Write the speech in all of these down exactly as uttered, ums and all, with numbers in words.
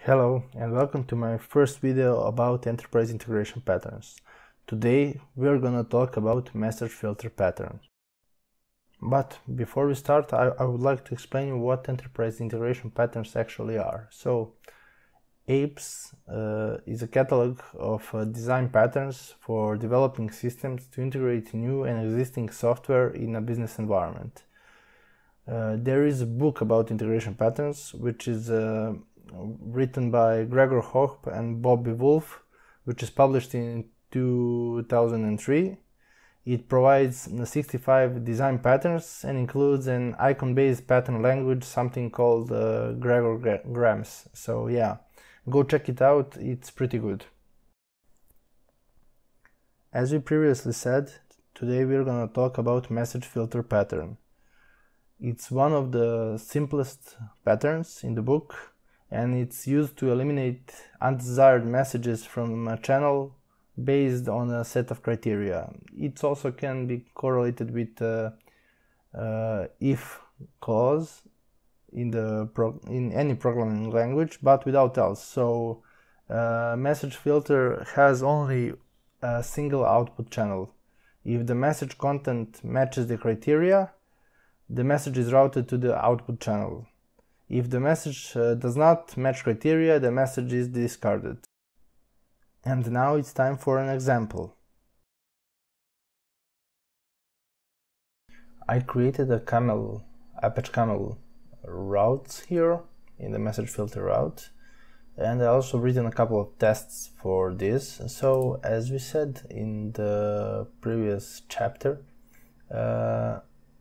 Hello and welcome to my first video about enterprise integration patterns. Today we're gonna talk about message filter patterns. But before we start, I, I would like to explain you what enterprise integration patterns actually are. So A P S uh, is a catalog of uh, design patterns for developing systems to integrate new and existing software in a business environment. Uh, there is a book about integration patterns which is uh, written by Gregor Hohp and Bobby Wolf, which is published in two thousand three. It provides sixty-five design patterns and includes an icon-based pattern language, something called uh, Gregor Grams. So yeah, go check it out, it's pretty good. As we previously said, today we're gonna talk about message filter pattern. It's one of the simplest patterns in the book, and it's used to eliminate undesired messages from a channel based on a set of criteria. It also can be correlated with uh, uh, if clause in the pro in any programming language, but without else. So uh, message filter has only a single output channel. If the message content matches the criteria, the message is routed to the output channel. If the message uh, does not match criteria, the message is discarded. And now it's time for an example. I created a camel, Apache Camel routes here in the message filter route, and I also written a couple of tests for this. So as we said in the previous chapter, uh,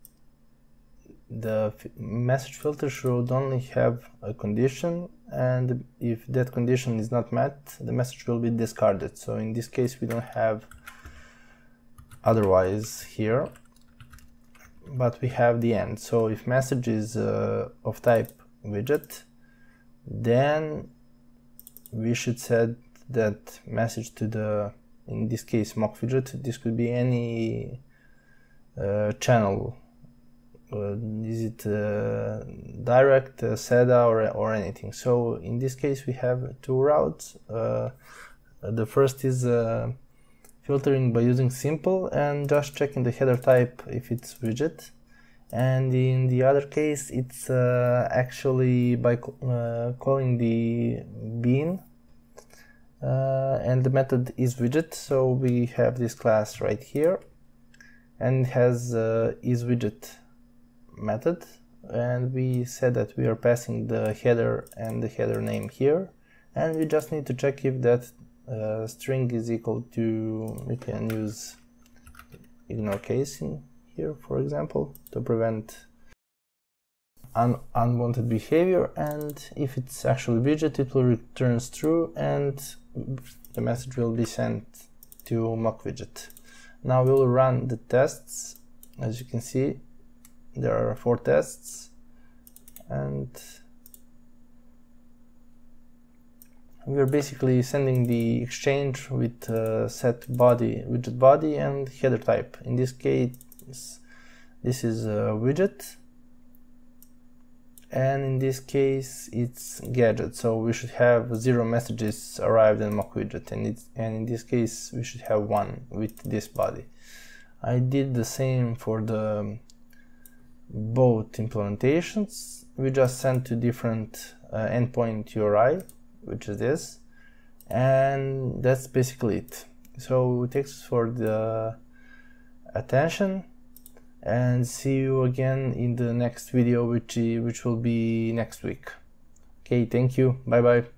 the message filter should only have a condition, and if that condition is not met, the message will be discarded. So in this case we don't have otherwise here, but we have the end. So if message is uh, of type widget, then we should set that message to the, in this case, mock widget. This could be any uh, channel. Uh, is it uh, direct, uh, S E D A, or, or anything. So in this case we have two routes. Uh, the first is uh, filtering by using simple and just checking the header type if it's widget, and in the other case it's uh, actually by uh, calling the bean, uh, and the method is widget. So we have this class right here, and it has uh, isWidget method, and we said that we are passing the header and the header name here, and we just need to check if that uh, string is equal to, we can use ignore case in here, for example, to prevent un unwanted behavior, and if it's actually widget, it will return true and the message will be sent to mock widget. Now we'll run the tests. As you can see, there are four tests, and we are basically sending the exchange with uh, set body, widget body, and header type. In this case, this is a widget, and in this case, it's gadget. So we should have zero messages arrived in mock widget, and it's, and in this case, we should have one with this body. I did the same for the both implementations. We just sent to different uh, endpoint U R I, which is this, and that's basically it. So thanks for the attention, and see you again in the next video, which which will be next week. Okay, thank you, bye bye.